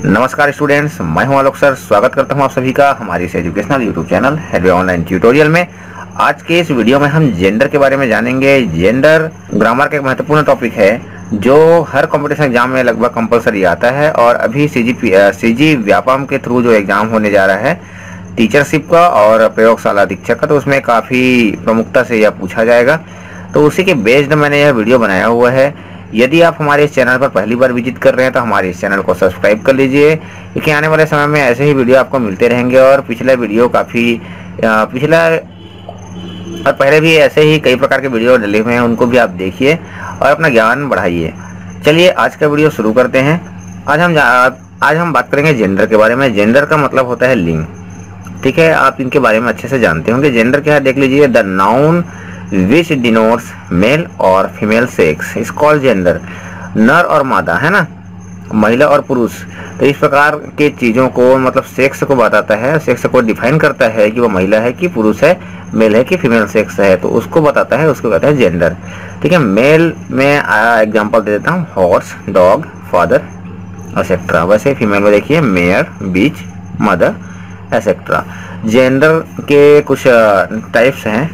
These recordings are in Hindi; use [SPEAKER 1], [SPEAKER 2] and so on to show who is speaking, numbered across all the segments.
[SPEAKER 1] नमस्कार स्टूडेंट्स, मैं हूं आलोक सर। स्वागत करता हूं आप सभी का हमारी इस educational YouTube channel Headway online tutorial में। आज के इस वीडियो में हम जेंडर के बारे में जानेंगे। जेंडर ग्रामर का एक महत्वपूर्ण टॉपिक है जो हर कंपटीशन एग्जाम में लगभग कंपलसरी आता है और अभी सीजी व्यापम के थ्रू जो एग्जाम होने जा रहा है टीचरशिप का और प्रयोगशाला अधीक्षक का, तो उसमें काफ़ी प्रमुखता से यह पूछा जाएगा। तो उसी के बेस्ड मैंने यह वीडियो बनाया हुआ है। यदि आप हमारे इस चैनल पर पहली बार विजिट कर रहे हैं तो हमारे इस चैनल को सब्सक्राइब कर लीजिए, क्योंकि आने वाले समय में ऐसे ही वीडियो आपको मिलते रहेंगे। और पिछला और पहले भी ऐसे ही कई प्रकार के वीडियो डले हुए हैं, उनको भी आप देखिए और अपना ज्ञान बढ़ाइए। चलिए आज का वीडियो शुरू करते हैं। आज हम बात करेंगे जेंडर के बारे में। जेंडर का मतलब होता है लिंग, ठीक है। आप इनके बारे में अच्छे से जानते होंगे। जेंडर क्या है देख लीजिए। The noun which denotes male और female sex is called gender. नर और मादा है ना, महिला और पुरुष। तो इस प्रकार के चीज़ों को मतलब सेक्स को बताता है, सेक्स को डिफाइन करता है कि वो महिला है कि पुरुष है, मेल है कि फीमेल सेक्स है, तो उसको बताता है, उसको कहता है जेंडर, ठीक है। मेल में एग्जांपल दे देता हूँ, हॉर्स, डॉग, फादर एसेट्रा। वैसे फीमेल में देखिए mare, bitch, mother etcetera. Gender के कुछ टाइप्स हैं।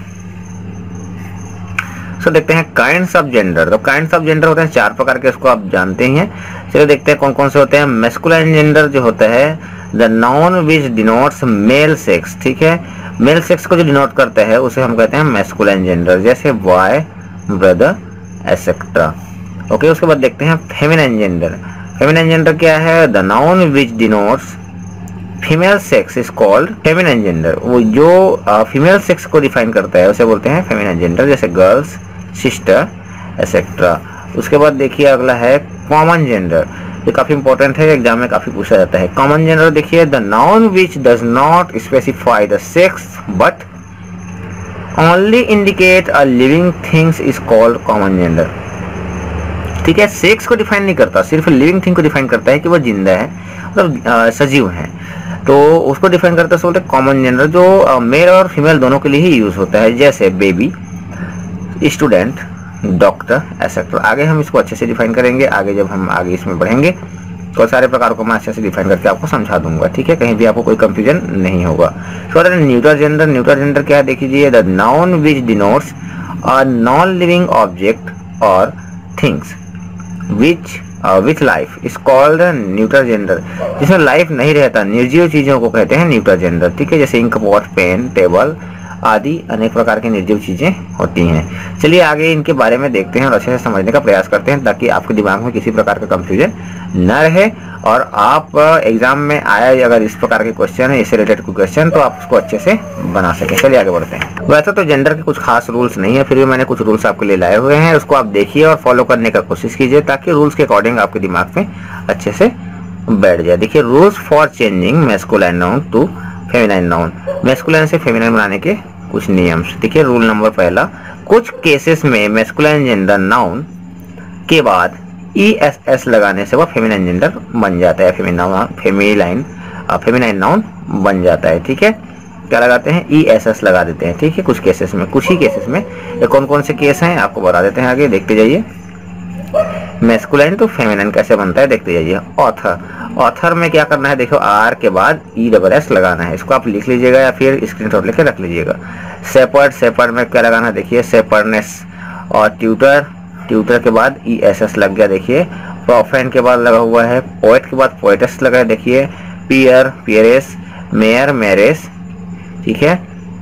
[SPEAKER 1] तो देखते हैं काइंड्स ऑफ जेंडर। तो काइंड्स ऑफ जेंडर होते हैं चार प्रकार के, इसको आप जानते ही हैं। चलिए देखते हैं कौन कौन से होते हैं। मैस्कुलाइन जेंडर जो होता है, the noun which denotes male sex, ठीक है। मेल सेक्स को जो डिनोट करता है उसे हम कहते हैं मैस्कुलाइन जेंडर, जैसे बॉय, ब्रदर एसेट्रा। ओके, उसके बाद देखते हैं फेमिनाइन जेंडर। फेमिनाइन जेंडर क्या है? The noun which denotes female sex is called feminine gender. वो जो फीमेल सेक्स को डिफाइन करता है उसे बोलते हैं फेमिनाइन जेंडर, जैसे गर्ल्स, सिस्टर एसेट्रा। उसके बाद देखिए अगला है कॉमन जेंडर। ये काफी इंपॉर्टेंट है, एग्जाम में काफी पूछा जाता है। कॉमन जेंडर देखिए, the noun which does not specify the sex but only indicate a living things is called common gender, ठीक है। सेक्स को डिफाइन नहीं करता, सिर्फ लिविंग थिंग को डिफाइन करता है कि वो जिंदा है, मतलब सजीव है, तो उसको डिफाइन करते हैं बोलते हैं कॉमन जेंडर, जो मेल और फीमेल दोनों के लिए ही यूज होता है, जैसे बेबी, स्टूडेंट, डॉक्टर एसेट्रा। आगे हम इसको अच्छे से डिफाइन करेंगे। आगे जब हम आगे इसमें बढ़ेंगे तो सारे प्रकार को मैं अच्छे से डिफाइन करके आपको समझा दूंगा, ठीक है। कहीं भी आपको कोई कंफ्यूजन नहीं होगा। तो न्यूट्रल जेंडर। न्यूट्रल जेंडर क्या है देख लीजिए, the noun which denotes a non living object और things which life is called neutral gender. जिसमें लाइफ नहीं रहता, निर्जीव चीजों को कहते हैं न्यूट्रल जेंडर, ठीक है। जैसे इंक पॉट, पेन, टेबल आदि अनेक प्रकार की निर्जीव चीजें होती हैं। चलिए आगे इनके बारे में देखते हैं और अच्छे से समझने का प्रयास करते हैं, ताकि आपके दिमाग में किसी प्रकार का कंफ्यूजन न रहे और आप एग्जाम में आए अगर इस प्रकार के क्वेश्चन है, इससे रिलेटेड कोई क्वेश्चन, तो आप उसको अच्छे से बना सकें। चलिए आगे बढ़ते हैं। वैसे तो जेंडर के कुछ खास रूल्स नहीं है, फिर भी मैंने कुछ रूल्स आपके लिए लाए हुए हैं। उसको आप देखिए और फॉलो करने का कोशिश कीजिए, ताकि रूल्स के अकॉर्डिंग आपके दिमाग में अच्छे से बैठ जाए। देखिए, rules for changing masculine noun to feminine noun. Masculine से फेमिनाइन बनाने के कुछ नियम। देखिए रूल नंबर पहला, कुछ केसेस में मैस्कुलाइन जेंडर नाउन के बाद ESS लगाने से वह फेमिनाइन जेंडर बन जाता है, फेमिनाइन नाउन बन जाता है, ठीक है। क्या लगाते हैं? ESS लगा देते हैं, ठीक है। कुछ केसेस में, कुछ ही केसेस में। ये कौन कौन से केस हैं आपको बता देते हैं, आगे देखते जाइए। मैस्कुलाइन तो फेमिनाइन कैसे बनता है देखते जाइए। ऑथर, ऑथर में क्या करना है देखो, R के बाद ESS लगाना है। इसको आप लिख लीजिएगा या फिर स्क्रीनशॉट लेके रख लीजिएगा। शेपर्ड, शेपर्ड में क्या लगाना है देखिए, शेपर्डनेस। और ट्यूटर, ट्यूटर के बाद ESS लग गया देखिए। प्रोफेन के बाद लगा हुआ है, पोएट के बाद पोएटेस लगा है देखिए। पियर, पियरेस, मेयर, मेरेस, ठीक है।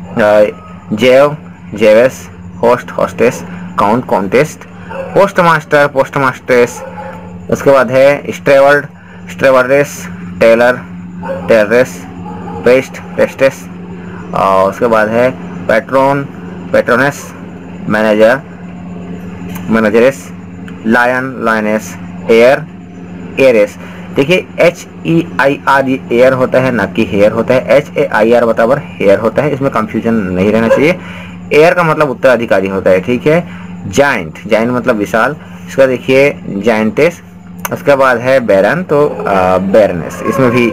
[SPEAKER 1] Jew, Jewess, host, hostess, count, countess, post master, post mistress. उसके बाद है स्ट्रेवर्ड, स्ट्रेवर्डेस, टेलर, टेलरेस, पेस्ट, पेस्टेस। और उसके बाद है patron, patroness, manager, manageress, lion, lioness, heir, heiress. देखिए HEIR एयर होता है, ना कि हेयर होता है। HAIR बराबर हेयर होता है, इसमें कंफ्यूजन नहीं रहना चाहिए। एयर का मतलब उत्तराधिकारी होता है, ठीक है। जाइंट, जाइंट मतलब विशाल, इसका देखिए जाइंटेस। उसके बाद है बैरन, तो बैरनेस, इसमें भी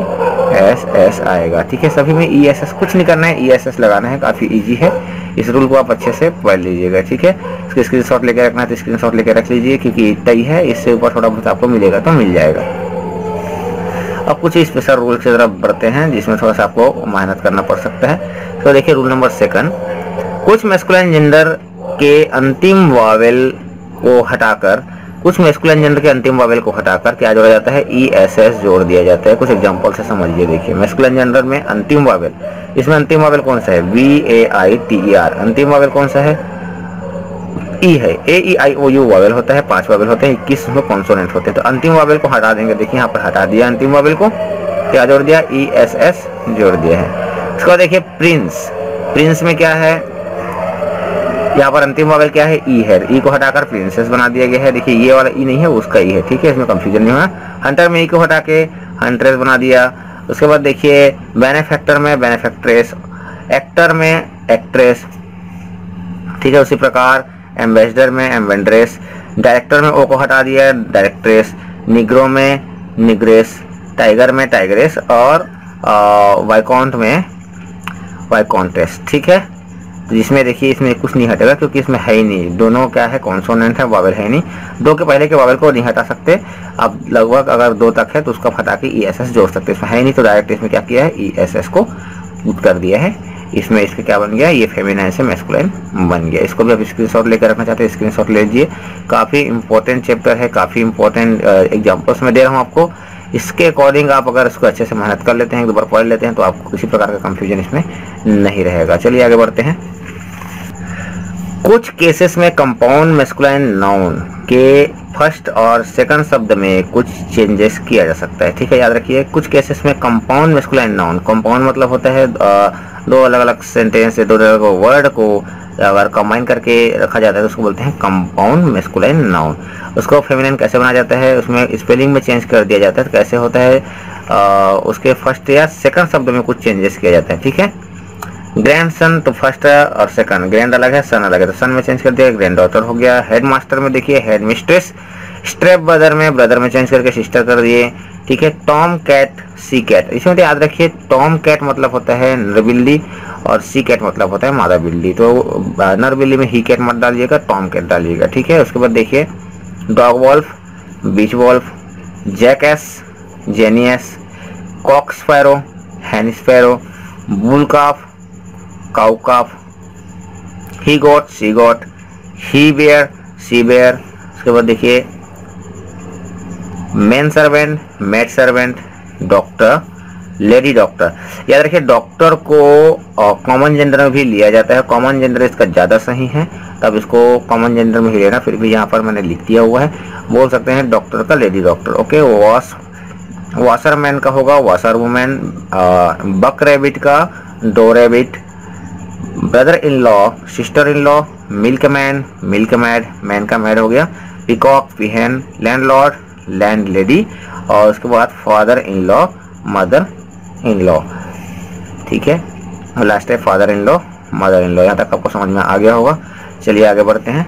[SPEAKER 1] ESS आएगा, ठीक है। सभी में ESS, कुछ नहीं करना है, ESS लगाना है, काफ़ी इजी है। इस रूल को आप अच्छे से पढ़ लीजिएगा, ठीक है। इसके स्क्रीनशॉट लेके रखना है तो स्क्रीनशॉट लेके रख लीजिए, क्योंकि इतना ही है, इससे ऊपर थोड़ा बहुत आपको मिलेगा तो मिल जाएगा। अब कुछ स्पेशल रूल की तरफ बढ़ते हैं जिसमें थोड़ा सा आपको मेहनत करना पड़ सकता है। तो देखिए रूल नंबर 2, कुछ मैस्कुलाइन जेंडर के अंतिम वावेल को हटाकर क्या जोड़ा जाता है, ESS जोड़ दिया जाता है। कुछ एग्जांपल से समझिए। देखिए मैस्कुलाइन जेंडर में अंतिम वावेल, इसमें अंतिम वावेल कौन सा है, VAITER। अंतिम वावेल कौन सा है, ई है। AEIOU वावेल होता है, 5 वावेल होते हैं, 21 में कॉन्सोनेंट होते हैं। तो अंतिम वावेल को हटा देंगे। देखिए यहाँ पर हटा दिया अंतिम वावेल को, क्या जोड़ दिया, ESS जोड़ दिया है। इसको देखिए प्रिंस में क्या है, यहाँ पर अंतिम वावेल क्या है, ई है। ई को हटाकर प्रिंसेस बना दिया गया है। देखिए ये वाला ई नहीं है, उसका ई है, ठीक है, इसमें कंफ्यूजन नहीं होना। हंटर में ई को हटा के हंट्रेस बना दिया। उसके बाद देखिए बेनेफैक्टर में बेनेफैक्ट्रेस, एक्टर में एक्ट्रेस, ठीक है। उसी प्रकार एम्बेसडर में एम्बेड्रेस, डायरेक्टर में ओ को हटा दिया, डायरेक्ट्रेस, निग्रो में निग्रेस, टाइगर में टाइग्रेस और वाइकॉन्ट में वाइकॉन्ट्रेस, ठीक है। तो जिसमें देखिए इसमें कुछ नहीं हटेगा क्योंकि इसमें है ही नहीं, दोनों क्या है, कॉन्सोनेंट है, वावेल है नहीं। 2 के पहले के वावेल को नहीं हटा सकते। अब लगभग अगर 2 तक है तो उसका हटा के ESS जोड़ सकते हैं। इसमें है ही नहीं तो डायरेक्ट इसमें क्या किया है, ESS को पुट कर दिया है। इसमें इसके क्या बन गया, ये फेमिनाइन से मैस्कुलाइन बन गया। इसको भी आप स्क्रीनशॉट लेकर रखना चाहते हैं, स्क्रीनशॉट ले लीजिए। काफ़ी इंपॉर्टेंट चैप्टर है, काफ़ी इंपॉर्टेंट एग्जाम्पल्स में दे रहा हूँ आपको। इसके अकॉर्डिंग आप अगर इसको अच्छे से मेहनत कर लेते हैं, 2 बार पढ़ लेते हैं, तो आपको किसी प्रकार का कंफ्यूजन इसमें नहीं रहेगा। चलिए आगे बढ़ते हैं। कुछ केसेस में कंपाउंड मैस्कुलाइन नाउन के फर्स्ट और सेकंड शब्द में कुछ चेंजेस किया जा सकता है, ठीक है, याद रखिए। कुछ केसेस में कंपाउंड मैस्कुलाइन नाउन, कंपाउंड मतलब होता है 2 अलग अलग सेंटेंस से 2 अलग वर्ड को अगर कंबाइन करके रखा जाता है तो उसको बोलते हैं कंपाउंड मैस्कुलाइन नाउन। उसको फेमिनिन कैसे बनाया जाता है, उसमें स्पेलिंग में चेंज कर दिया जाता है। तो कैसे होता है, उसके फर्स्ट या सेकंड शब्द में कुछ चेंजेस किया जाता है, ठीक है। ग्रैंड सन तो फर्स्ट और सेकंड, ग्रैंड अलग है, सन अलग है, तो सन में चेंज कर दिया, ग्रैंड डॉटर हो गया। हेड मास्टर में देखिए हेड मिस्ट्रेस, स्ट्रेप ब्रदर में चेंज करके सिस्टर कर दिए, ठीक है। टॉम कैट सी कैट, इसमें तो याद रखिए टॉम कैट मतलब होता है नर बिल्ली और सी कैट मतलब होता है मादा बिल्ली। तो नर बिल्ली में ही कैट मत डालिएगा, टॉम कैट डालिएगा, ठीक है। उसके बाद देखिए dog wolf, bitch wolf, jackass, jenny ass, cock sparrow, hen sparrow, bull calf, cow calf, he goat, she goat, he bear, she bear. उसके बाद देखिए man servant, maid servant, doctor, lady doctor. याद रखिए डॉक्टर को कॉमन जेंडर में भी लिया जाता है, कॉमन जेंडर इसका ज़्यादा सही है, तब इसको कॉमन जेंडर में ही लेना। फिर भी यहाँ पर मैंने लिख दिया हुआ है, बोल सकते हैं डॉक्टर का लेडी डॉक्टर, ओके। वॉशरमैन का होगा वॉशर वुमेन, बक रैबिट का doe rabbit, brother in law, sister in law, milk man, milk maid, man का मैड हो गया, peacock, peahen, landlord, land lady, और उसके बाद father in law, mother in law, ठीक है। और लास्ट है father in law, mother in law. यहाँ तक आपको समझ में आ गया होगा। चलिए आगे बढ़ते हैं।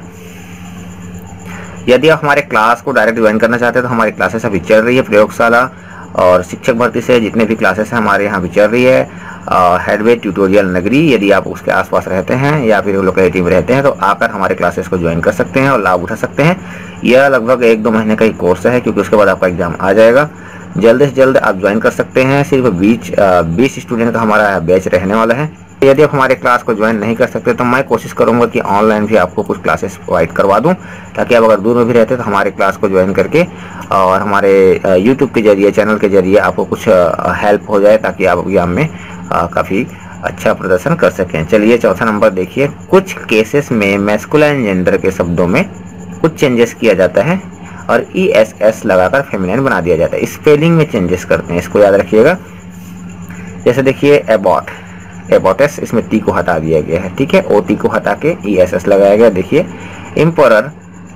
[SPEAKER 1] यदि आप हमारे क्लास को डायरेक्ट ज्वाइन करना चाहते हैं तो हमारी क्लासेस अभी चल रही है, प्रयोगशाला और शिक्षक भर्ती से जितने भी क्लासेस हैं हमारे यहाँ भी चल रही है। हेडवे ट्यूटोरियल नगरी, यदि आप उसके आसपास रहते हैं या फिर लोकेलिटी में रहते हैं तो आकर हमारे क्लासेस को ज्वाइन कर सकते हैं और लाभ उठा सकते हैं। यह लगभग 1-2 महीने का ही कोर्स है क्योंकि उसके बाद आपका एग्जाम आ जाएगा। जल्द से जल्द आप ज्वाइन कर सकते हैं। सिर्फ 20 स्टूडेंट का हमारा बैच रहने वाला है। यदि आप हमारे क्लास को ज्वाइन नहीं कर सकते तो मैं कोशिश करूंगा कि ऑनलाइन भी आपको कुछ क्लासेस प्रोवाइड करवा दूं, ताकि आप अगर दूर में भी रहते हैं तो हमारे क्लास को ज्वाइन करके और हमारे यूट्यूब के जरिए, चैनल के जरिए आपको कुछ हेल्प हो जाए, ताकि आप एग्जाम में काफ़ी अच्छा प्रदर्शन कर सकें। चलिए चौथा नंबर देखिए। कुछ केसेस में मैस्कुलाइन जेंडर के शब्दों में कुछ चेंजेस किया जाता है और ESS लगाकर फेमिनिन बना दिया जाता है। स्पेलिंग में चेंजेस करते हैं, इसको याद रखिएगा। जैसे देखिए एबॉट, एबॉटस, इसमें टी को हटा दिया गया है, ठीक है। OT को हटा के ESS लगाया गया। देखिए इम्पोरर,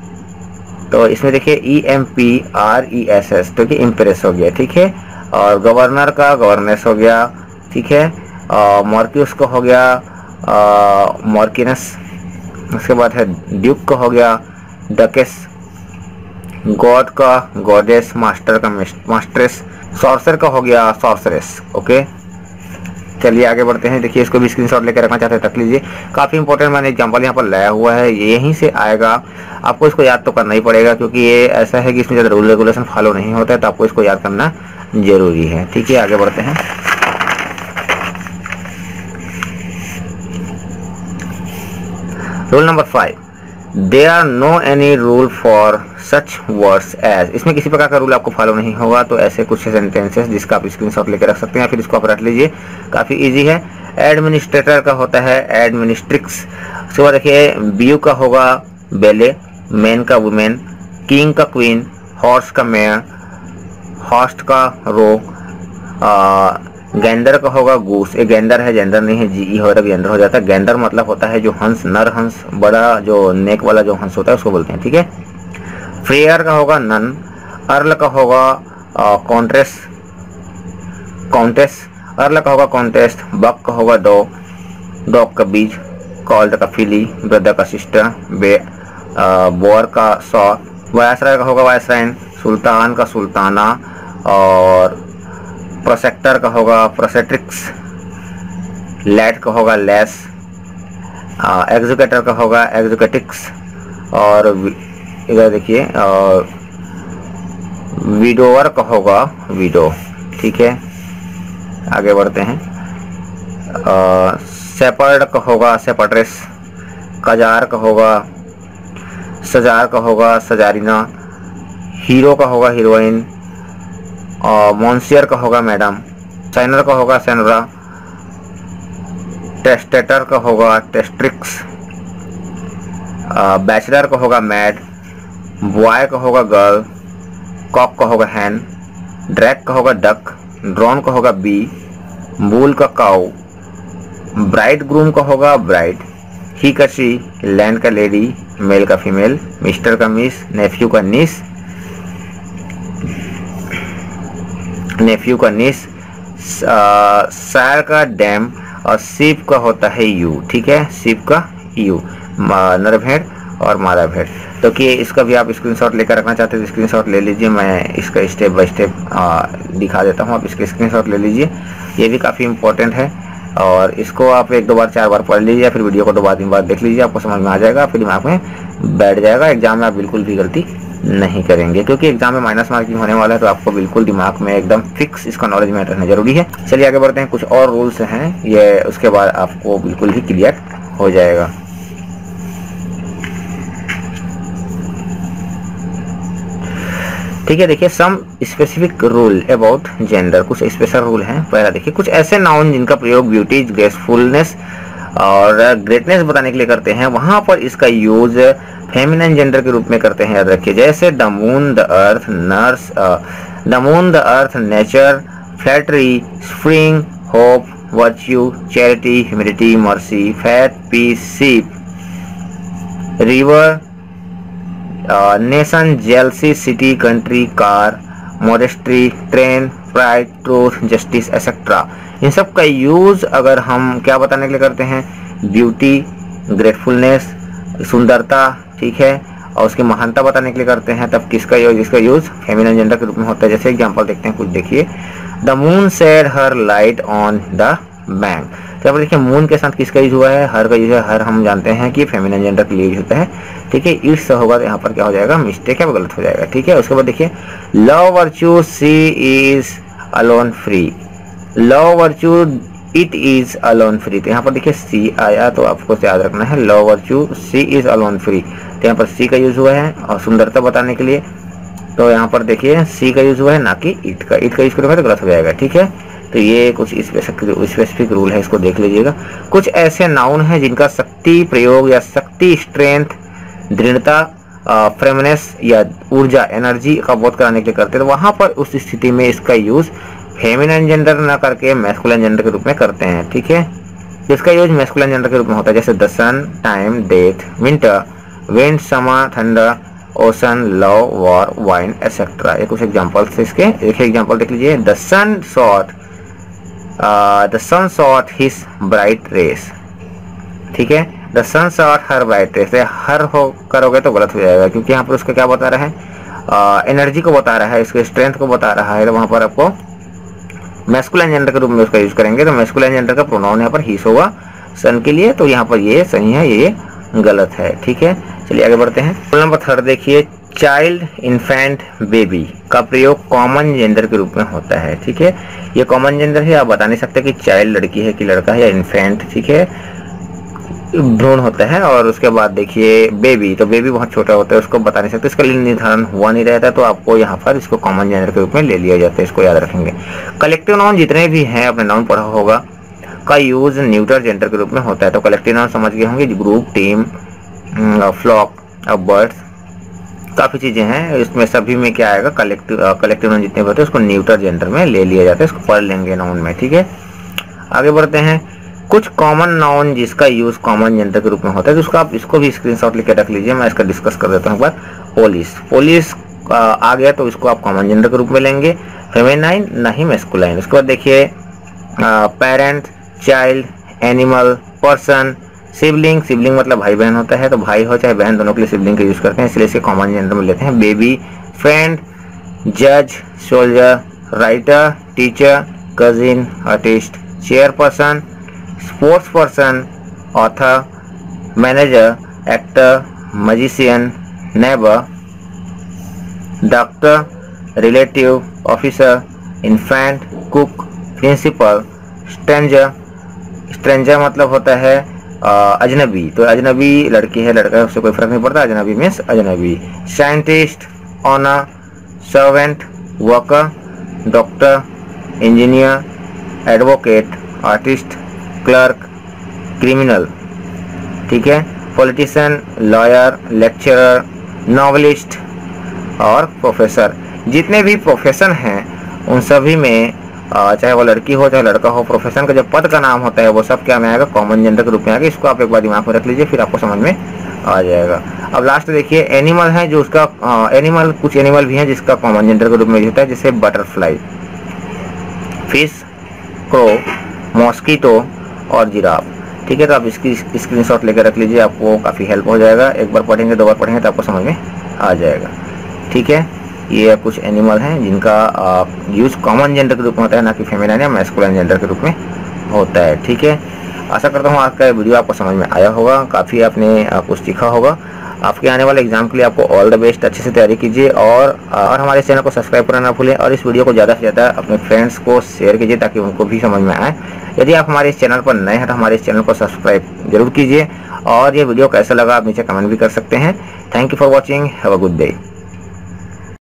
[SPEAKER 1] तो इसमें देखिए EMPRESS, तो कि इम्प्रेस हो गया, ठीक है। और गवर्नर का गवर्नेस हो गया, ठीक है। मॉर्क्यूस का हो गया मॉर्किनस। उसके बाद है ड्यूक का हो गया डकेस, गॉड का गॉडेस, मास्टर का मास्ट्रेस, सॉर्सर का हो गया सॉर्सरेस, ओके। चलिए आगे बढ़ते हैं। देखिए इसको भी स्क्रीनशॉट लेकर रखना चाहते हैं रख लीजिए। काफ़ी इंपॉर्टेंट मैंने एग्जांपल यहाँ पर लाया हुआ है, यहीं से आएगा। आपको इसको याद तो करना ही पड़ेगा क्योंकि ये ऐसा है कि इसमें ज़्यादा रूल रेगुलेशन फॉलो नहीं होता है, तो आपको इसको याद करना जरूरी है। ठीक है, आगे बढ़ते हैं। Rule number 5, there are no any rule for such words as. इसमें किसी प्रकार का रूल आपको फॉलो नहीं होगा, तो ऐसे कुछ सेंटेंसेस जिसका आप स्क्रीनशॉट लेकर रख सकते हैं, फिर इसको आप रख लीजिए, काफी इजी है। एडमिनिस्ट्रेटर का होता है एडमिनिस्ट्रिक्स। उसके बाद देखिए बीयू का होगा बेले, मैन का वुमेन, किंग का क्वीन, हॉर्स का मेयर, हॉस्ट का रो, गेंडर का होगा गूस। ये गेंडर है, जेंडर नहीं है, जीई हो रहा गेंडर हो जाता है। गेंडर मतलब होता है जो हंस, नर हंस, बड़ा जो नेक वाला जो हंस होता है उसको बोलते हैं। ठीक है, फ्रेयर का होगा नन, अर्ल का होगा कॉन्ट्रेस काउंटेस, अर्ल का होगा कॉन्टेस्ट, बक का होगा डॉग, डॉग का बीज, कॉल्ड का फिली, ब्रदर का सिस्टर, बोअर का सॉ, वायसराय का होगा वायसरायन, सुल्तान का सुल्ताना, और प्रोसेक्टर का होगा प्रोसेट्रिक्स, लैट का होगा लेस, एग्जीक्यूटर का होगा एग्जीक्यूटिक्स, और इधर देखिए विडोवर का होगा विडो। ठीक है, आगे बढ़ते हैं। सेपर्ड का होगा सेपर्ट्रेस, कजार का होगा सजार का होगा सजारिना, हीरो का होगा हीरोइन, और मॉन्सियर का होगा मैडम, साइनर का होगा सैनरा, टेस्टेटर का होगा टेस्ट्रिक्स, बैचलर का होगा मैड, बॉय का होगा गर्ल, कॉक का होगा हैन, ड्रैग का होगा डक, ड्रोन का होगा बी, बुल का काउ, ब्राइड ग्रूम का होगा ब्राइड, ही का शी, लैंड का लेडी, मेल का फीमेल, मिस्टर का मिस, नेफ्यू का निस, नेफ्यू का निस, सार का डैम, और सीप का होता है यू। ठीक है, सीप का यू, नर भेड़ और मादा भेड़। तो कि इसका भी आप स्क्रीनशॉट लेकर रखना चाहते हैं तो स्क्रीनशॉट ले लीजिए, मैं इसका स्टेप बाय स्टेप दिखा देता हूँ, आप इसके स्क्रीनशॉट ले लीजिए, ये भी काफ़ी इंपॉर्टेंट है। और इसको आप 1 2 बार 4 बार पढ़ लीजिए, फिर वीडियो को 2 3 बार देख लीजिए, आपको समझ में आ जाएगा, फिर दिमाग में बैठ जाएगा। एग्जाम में आप बिल्कुल भी गलती नहीं करेंगे, क्योंकि एग्जाम में माइनस मार्किंग होने वाला है, तो आपको बिल्कुल दिमाग में एकदम फिक्स इसका नॉलेज में रहना जरूरी है। चलिए आगे बढ़ते हैं, कुछ और रूल्स हैं ये, उसके बाद आपको बिल्कुल ही क्लियर हो जाएगा। ठीक है, देखिए some specific rule about gender, कुछ स्पेशल रूल हैं। पहला देखिए, कुछ ऐसे नाउन जिनका प्रयोग ब्यूटी, ग्रेसफुलनेस और ग्रेटनेस बताने के लिए करते हैं, वहां पर इसका यूज फेमिनिन जेंडर के रूप में करते हैं, याद रखिए। जैसे the moon, the earth, nurse, the moon, the earth, nature, flattery, spring, hope, virtue, charity, humility, mercy, fate, peace, ship, river, nation, jealousy, city, country, car, modesty, train, pride, truth, justice etcetera. इन सब का यूज अगर हम क्या बताने के लिए करते हैं, ब्यूटी, ग्रेटफुलनेस, सुंदरता, ठीक है, और उसकी महानता बताने के लिए करते हैं, तब किसका यूज, इसका यूज फेमिनिन जेंडर के रूप में होता है। जैसे एग्जांपल देखते हैं कुछ, देखिए the moon shed her light on the bank. तो यहाँ पर देखिए मून के साथ किसका यूज हुआ है, हर का यूज है। हर हम जानते हैं कि फेमिनिन जेंडर के लिए यूज होता है। ठीक है, इट्स होगा तो यहाँ पर क्या हो जाएगा, मिस्टेक है, वो गलत हो जाएगा। ठीक है, उसके बाद देखिए love virtue she is alone free, love virtue it is alone free. तो यहाँ पर देखिए सी आया, तो आपको याद रखना है love virtue she is alone free. तो यहाँ पर सी का यूज हुआ है, और सुंदरता बताने के लिए तो यहाँ पर देखिए सी का यूज हुआ है, ना कि इट का। इट का यूज करेंगे तो गलत हो जाएगा। ठीक है, तो ये कुछ स्पेसिफिक रूल है, इसको देख लीजिएगा। कुछ ऐसे नाउन हैं जिनका शक्ति प्रयोग या शक्ति, स्ट्रेंथ, दृढ़ता, फ्रेमनेस या ऊर्जा, एनर्जी का बोध कराने के लिए करते हैं, तो वहां पर उस स्थिति में इसका यूज फेमिनिन जेंडर ना करके मैस्कुलिन जेंडर के रूप में करते हैं। ठीक है, इसका यूज मैस्कुलिन जेंडर के रूप में होता है। जैसे the sun, time, death, winter, wind, summer, thunder, ocean, love, war, wine etcetera. ये कुछ एग्जांपल्स है इसके। एक एग्जांपल देख लीजिए, the sun shot his bright rays. ठीक है, the sun shot her bright rays. Her हो करोगे तो गलत हो जाएगा, क्योंकि यहाँ पर उसका क्या बता रहा है, एनर्जी को बता रहा है, इसके स्ट्रेंथ को बता रहा है। तो वहां पर आपको मैस्कुलिन जेंडर के रूप में उसका यूज करेंगे, तो मैस्कुलिन जेंडर का प्रोनाउन यहाँ पर हिस होगा सन के लिए, तो यहाँ पर ये सही है, ये गलत है। ठीक है, चलिए आगे बढ़ते हैं। रूल नंबर 3 देखिए, चाइल्ड, इन्फेंट, बेबी का प्रयोग कॉमन जेंडर के रूप में होता है। ठीक है, ये कॉमन जेंडर है, आप बता नहीं सकते कि चाइल्ड लड़की है कि लड़का है, या इन्फेंट ठीक है भ्रूण होता है। और उसके बाद देखिए बेबी, तो बेबी बहुत छोटा होता है, उसको बता नहीं सकते, इसका लिंग निर्धारण हुआ नहीं रहता, तो आपको यहाँ पर इसको कॉमन जेंडर के रूप में ले लिया जाता है, इसको याद रखेंगे। कलेक्टिव नाउन जितने भी हैं, आपने नाउन पढ़ा होगा, का यूज न्यूटर जेंडर के रूप में होता है। तो कलेक्टिव नाउन समझ गए होंगे, ग्रुप, टीम, फ्लॉक, बर्ड्स, काफी चीजें हैं, इसमें सभी में क्या आएगा, कलेक्टिव नाउन जितने होते हैं उसको न्यूटर जेंडर में ले लिया जाता है, इसको पढ़ लेंगे नाउन में। ठीक है, आगे बढ़ते हैं। कुछ कॉमन नाउन जिसका यूज कॉमन जेंडर के रूप में होता है, तो उसका आप इसको भी स्क्रीनशॉट लेके रख लीजिए, मैं इसका डिस्कस कर देता हूँ एक बार। पोलिस, पोलिस आ गया तो इसको आप कॉमन जेंडर के रूप में लेंगे, फेमिनाइन नहीं मैस्कुलाइन। उसके बाद देखिए parent, child, animal, person, sibling, sibling मतलब भाई बहन होता है, तो भाई हो चाहे बहन दोनों के लिए सिबलिंग का यूज करते हैं, इसलिए इसे कॉमन जेंडर में लेते हैं। बेबी, फ्रेंड, जज, soldier, writer, teacher, cousin, artist, chairperson, sports person, author, manager, actor, magician, neighbour, doctor, relative, officer, infant, cook, principal, stranger, stranger मतलब होता है अजनबी, तो अजनबी लड़की है लड़का है उससे कोई फर्क नहीं पड़ता, अजनबी मीन्स अजनबी। Scientist, owner, servant, worker, doctor, engineer, advocate, artist, clerk, criminal. ठीक है, पॉलिटिशियन, लॉयर, लेक्चरर, नॉवलिस्ट और प्रोफेसर। जितने भी प्रोफेशन हैं उन सभी में चाहे वो लड़की हो चाहे लड़का हो, प्रोफेशन का जो पद का नाम होता है वो सब क्या में आएगा, कॉमन जेंडर के रूप में आएगा। इसको आप एक बार दिमाग में रख लीजिए, फिर आपको समझ में आ जाएगा। अब लास्ट देखिए एनिमल है, जो उसका एनिमल, कुछ एनिमल भी हैं जिसका कॉमन जेंडर के रूप में होता है, जैसे बटरफ्लाई, फिश, क्रो, मॉस्किटो और जिराफ। ठीक है, तो आप इसकी स्क्रीनशॉट लेकर रख लीजिए, आपको काफ़ी हेल्प हो जाएगा। एक बार पढ़ेंगे दो बार पढ़ेंगे तो आपको समझ में आ जाएगा। ठीक है, ये कुछ एनिमल हैं जिनका यूज कॉमन जेंडर के रूप में होता है, ना कि फेमिनाइन या मैस्कुलाइन जेंडर के रूप में होता है। ठीक है, आशा करता हूँ आज का वीडियो आपको समझ में आया होगा, काफ़ी आपने कुछ सीखा होगा। आपके आने वाले एग्जाम के लिए आपको ऑल द बेस्ट, अच्छे से तैयारी कीजिए और हमारे चैनल को सब्सक्राइब करना ना भूलें, और इस वीडियो को ज़्यादा से ज़्यादा अपने फ्रेंड्स को शेयर कीजिए ताकि उनको भी समझ में आए। यदि आप हमारे इस चैनल पर नए हैं तो हमारे इस चैनल को सब्सक्राइब जरूर कीजिए, और ये वीडियो कैसा लगा आप नीचे कमेंट भी कर सकते हैं। Thank you for watching, have a good day.